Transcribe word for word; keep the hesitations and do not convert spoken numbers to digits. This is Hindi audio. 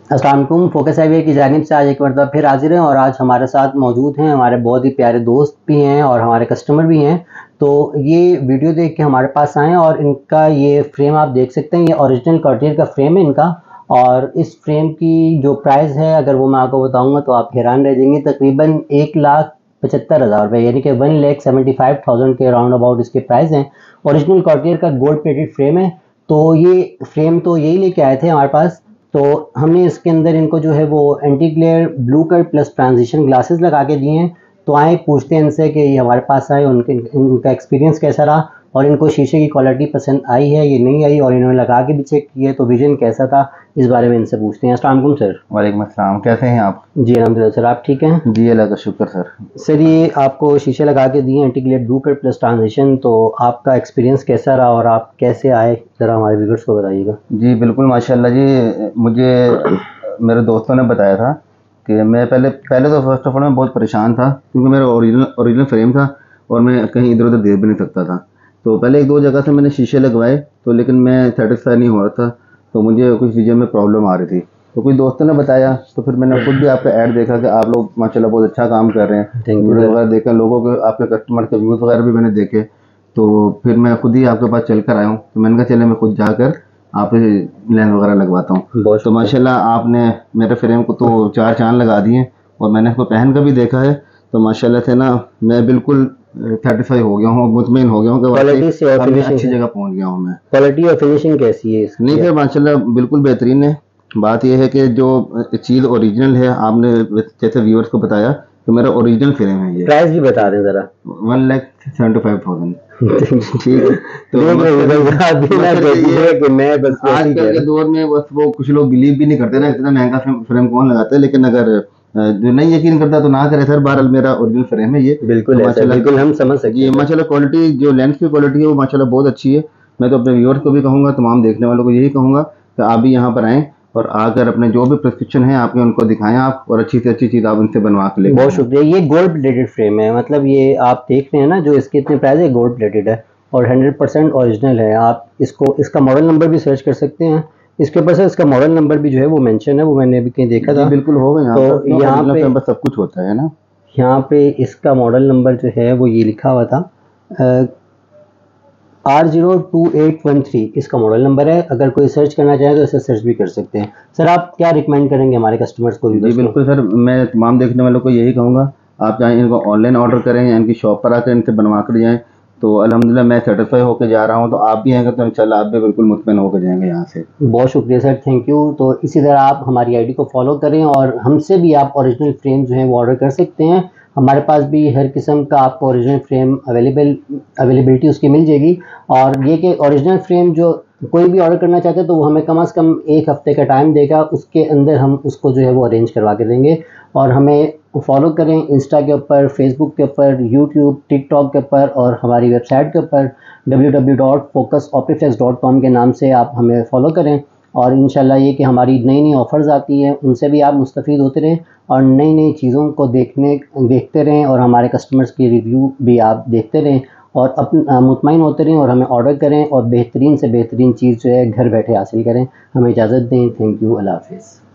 अस्सलाम वालेकुम। फोकस हाईवे की जानिब से आज एक मरतबा फिर हाजिर हैं और आज हमारे साथ मौजूद हैं हमारे बहुत ही प्यारे दोस्त भी हैं और हमारे कस्टमर भी हैं। तो ये वीडियो देख के हमारे पास आए और इनका ये फ्रेम आप देख सकते हैं, ये ओरिजिनल कार्टियर का फ्रेम है इनका। और इस फ्रेम की जो प्राइस है अगर वो मैं आपको बताऊंगा तो आप हैरान रह जाएंगे। तकरीबन एक लाख पचहत्तर हज़ार रुपये यानी कि one lakh seventy five thousand के राउंड अबाउट इसके प्राइस हैं। ओरिजिनल कार्टियर का गोल्ड प्लेटेड फ्रेम है। तो ये फ्रेम तो यही लेके आए थे हमारे पास। तो हमने इसके अंदर इनको जो है वो anti glare blue colour plus transition glasses लगा के दिए हैं। तो आए पूछते हैं इनसे कि ये हमारे पास आए, उनके इनका एक्सपीरियंस कैसा रहा और इनको शीशे की क्वालिटी पसंद आई है ये नहीं आई, और इन्होंने लगा के भी चेक किया तो विजन कैसा था, इस बारे में इनसे पूछते हैं। अस्सलाम वालेकुम सर। वालेकुम अस्सलाम, कैसे हैं आप? जी अलहमदिल्ला सर, आप ठीक हैं? जी अल्लाह का शुक्र सर। सर ये आपको शीशे लगा के दिए anti glare blue colour plus transition, तो आपका एक्सपीरियंस कैसा रहा और आप कैसे आए, ज़रा हमारे व्यूअर्स को बताइएगा। जी बिल्कुल माशाल्लाह जी, मुझे मेरे दोस्तों ने बताया था कि मैं पहले पहले तो फर्स्ट ऑफ ऑल मैं बहुत परेशान था क्योंकि मेरा ओरिजिनल ओरिजिनल फ्रेम था और मैं कहीं इधर उधर देख भी नहीं सकता था। तो पहले एक दो जगह से मैंने शीशे लगवाए तो लेकिन मैं सेटिस्फाई नहीं हो रहा था, तो मुझे कुछ विजन में प्रॉब्लम आ रही थी। तो कुछ दोस्तों ने बताया तो फिर मैंने खुद भी आपका ऐड देखा कि आप लोग माशाल्लाह बहुत अच्छा काम कर रहे हैं। Thank you video sir. वगैरह देखा, लोगों के आपके कस्टमर के व्यूज़ वगैरह भी मैंने देखे, तो फिर मैं खुद ही आपके पास चल कर आया हूँ। तो मैंने कहा चले मैं खुद जाकर आप लेंस वगैरह लगवाता हूँ। बहुत तो माशाल्लाह आपने मेरे फ्रेम को तो चार चांद लगा दिए और मैंने इसको पहन कर भी देखा है। तो माशाल्लाह से ना मैं बिल्कुल सेटिस्फाई हो गया हूँ, मुतमईन हो गया हूँ कि क्वालिटी से और वाकई मैं फिनिशिंग अच्छी जगह पहुँच गया हूँ मैं। क्वालिटी और फिनिशिंग कैसी है इसकी? नहीं सर माशाल्लाह बिल्कुल बेहतरीन है। बात यह है कि जो चीज़ ओरिजिनल है, आपने जैसे व्यूअर्स को बताया तो मेरा ओरिजिनल फ्रेम है ये। प्राइस भी बता दें ज़रा। One lakh seventy five thousand ठीक है। तो देख रहे मतलब हैं, आप भी ना मतलब कहती ये है कि मैं बस वैसे ही कह आजकल के रहा दौर में बस वो कुछ लोग बिलीव भी नहीं करते ना, इतना महंगा फ्रेम फ्रेम कौन लगाता है। लेकिन अगर अ, जो नहीं यकीन करता तो ना करे सर। बहरहाल मेरा ओरिजिनल फ्रेम है ये। हूं। बिल्कुल तो ऐसा, माशाल्लाह बिल्कुल हम समझ सकते ये हैं सर। माशाल्लाह क्वालिटी जो लेंस की क्वालिटी है वो माशाल्लाह बहुत अच्छी है। मैं तो अपने व्यूअर्स को भी कहूँगा, तमाम देखने वालों को यही कहूँगा कि आप भी यहाँ पर आएँ और आकर अपने जो भी प्रिस्क्रिप्शन है आपके उनको दिखाएं आप, और अच्छी से अच्छी चीज़ आप उनसे बनवा के लेकर बहुत आएं। शुक्रिया। ये गोल्ड प्लेटेड फ्रेम है, मतलब ये आप देख रहे हैं ना जो इसके इतने प्राइस है, गोल्ड प्लेटेड है और हंड्रेड परसेंट ओरिजिनल है। आप इसको इसका मॉडल नंबर भी सर्च कर सकते हैं। इसके ऊपर से इसका मॉडल नंबर भी जो है वो मेंशन है, वो मैंने अभी कहीं देखा जी था। बिल्कुल होगा यहाँ पर, तो क्यों यहाँ ओरिजिनल पे फ्रेम पर सब कुछ होता है ना। यहाँ पे इसका मॉडल नंबर जो है वो ये लिखा हुआ था R zero two eight one three इसका मॉडल नंबर है। अगर कोई सर्च करना चाहे तो इसे सर्च भी कर सकते हैं। सर आप क्या रिकमेंड करेंगे हमारे कस्टमर्स को भी? जी बिल्कुल सर, मैं तमाम देखने वालों को यही कहूँगा आप चाहे इनको ऑनलाइन ऑर्डर करें या इनकी शॉप पर आकर इनसे बनवा कर जाएँ। तो अल्हम्दुलिल्लाह मैं सेटिस्फाई होकर जा रहा हूँ, तो आप भी आएंगे तो इंशाल्लाह आप भी बिल्कुल मुतमईन होकर जाएंगे यहाँ से। बहुत शुक्रिया सर, थैंक यू। तो इसी तरह आप हमारी आईडी को फॉलो करें और हमसे भी आप ओरिजिनल फ्रेम जो है वो ऑर्डर कर सकते हैं। हमारे पास भी हर किस्म का आपको ओरिजिनल फ्रेम अवेलेबल अवेलेबिलिटी उसकी मिल जाएगी। और ये कि ओरिजिनल फ्रेम जो कोई भी ऑर्डर करना चाहते हैं तो वो हमें कम से कम एक हफ्ते का टाइम देगा, उसके अंदर हम उसको जो है वो अरेंज करवा के देंगे। और हमें फॉलो करें इंस्टा के ऊपर, फेसबुक के ऊपर, यूट्यूब, टिकटॉक के ऊपर और हमारी वेबसाइट के ऊपर W W W dot focus optiflex dot com के नाम से आप हमें फॉलो करें। और इंशाल्लाह ये कि हमारी नई नई ऑफ़र्स आती हैं उनसे भी आप मुस्तफ़ीद होते रहें और नई नई चीज़ों को देखने देखते रहें और हमारे कस्टमर्स की रिव्यू भी आप देखते रहें और अपना मुतमईन होते रहें और हमें ऑर्डर करें और बेहतरीन से बेहतरीन चीज़ जो है घर बैठे हासिल करें। हमें इजाज़त दें। थैंक यू, अल्लाह हाफ़िज़।